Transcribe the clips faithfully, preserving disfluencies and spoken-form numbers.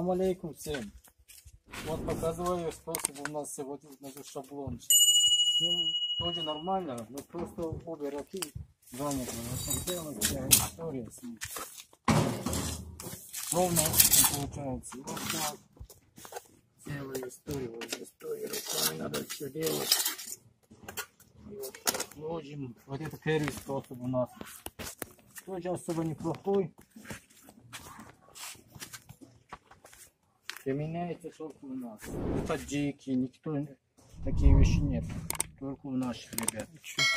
Салам алейкум всем. Вот показываю способ у нас сегодня на шаблончик. Тоже нормально, но просто обе руки заняты. Вот делать вся история с ним. Ровно получается. Вот так. Целая история. Вот история руками надо все делать. И вот так ложим. Вот это первый способ у нас. Тоже особо неплохой. Применяется только у нас. В таджике никто такие вещи нет. Только у наших ребят.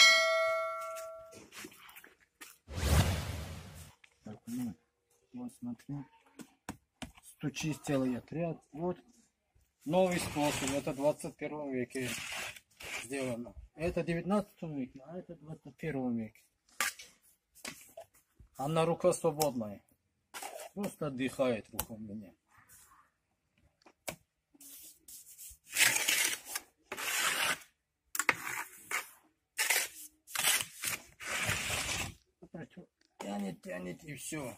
Так, ну, вот смотри. Стучи целый отряд. Вот новый способ. Это в двадцать первом веке сделано. Это в девятнадцатом веке, а это в двадцать первом веке. Она рука свободная. Просто отдыхает рука у меня. Тянет, тянет и все.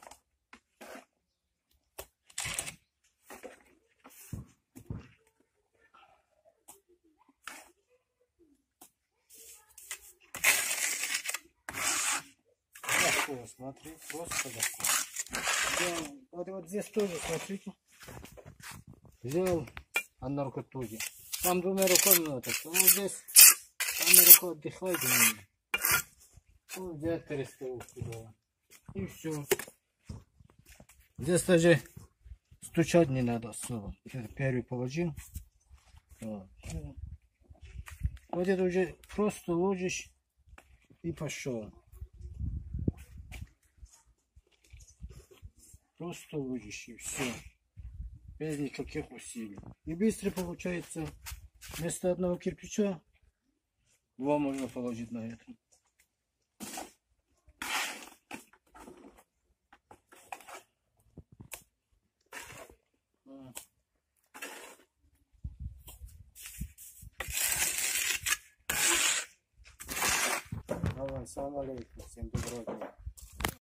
Легко, смотри, просто легко. Взял, вот, вот здесь тоже, смотрите. Взял, одна рука тоже. Там двумя руками надо. Вот здесь одна рука отдыхает у меня. Вот взять перестал сюда. И все. Здесь даже стучать не надо особо. Первый положил. Вот, вот это уже просто ложишь и пошел. Просто ложишь и все. Без никаких усилий. И быстро получается. Вместо одного кирпича два можно положить на это. Давай, салам алейкум, всем доброго дня.